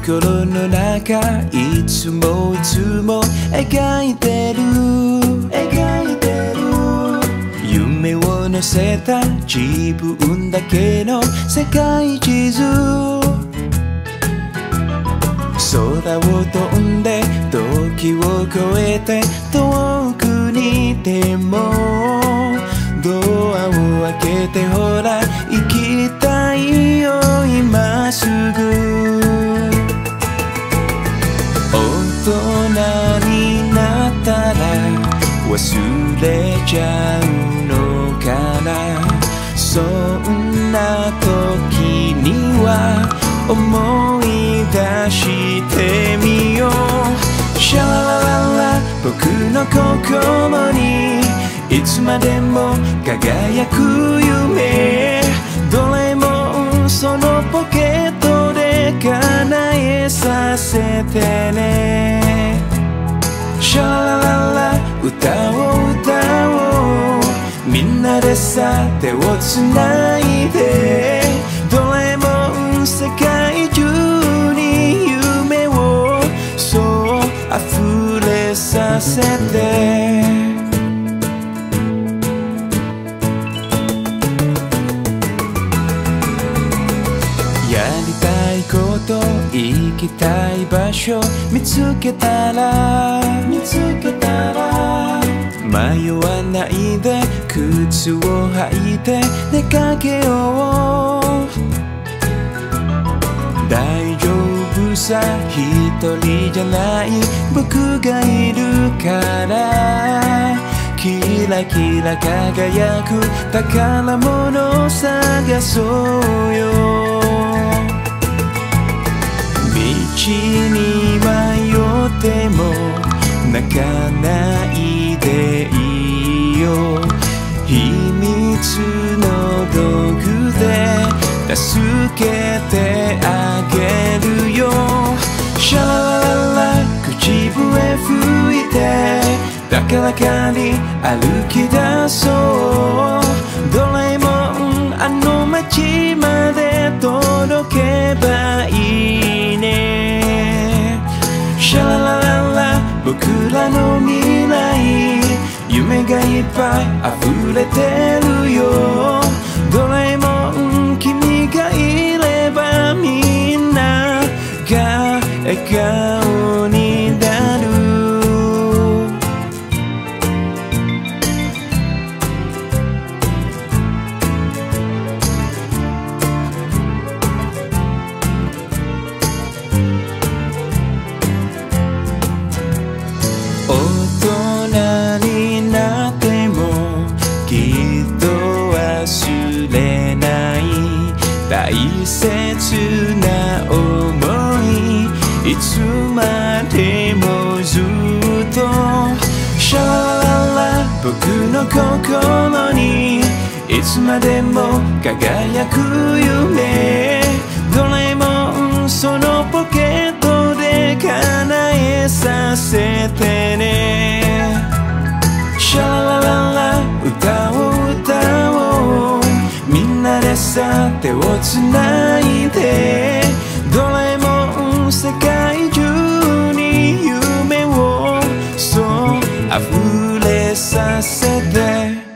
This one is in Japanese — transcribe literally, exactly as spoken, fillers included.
心の中いつもいつも描いてる描いてる夢を乗せた自分だけの世界地図空を飛んで時を越えて遠くにいてもドアを開けてほら行きたいよ今すぐ大人になったら忘れちゃうのかなそんな時には思い出してみようシャララララ僕の心にいつまでも輝く夢どれもそのポケットで叶えさせてねシャララララ歌を歌おうみんなでさ手をつないでどれも世界中に夢をそう溢れさせて行きたい場所見つけたら見つけたら迷わないで靴を履いて出かけよう大丈夫さ一人じゃない僕がいるからキラキラ輝く宝物を探そうよ道に迷っても泣かないでいいよ秘密の道具で助けてあげるよシャララララ口笛吹いて高らかに歩き出そうどれもあの街まで届けばいいねシャララララ僕らの未来夢がいっぱい溢れてるよどれも君がいればみんなが笑顔になる大切な想いいつまでもずっとシャラララ僕の心にいつまでも輝く夢どれもそのポケットで叶えさせてねシャララララ歌を歌おうみんなでさ手をつないでどれも世界中に夢をそう溢れさせて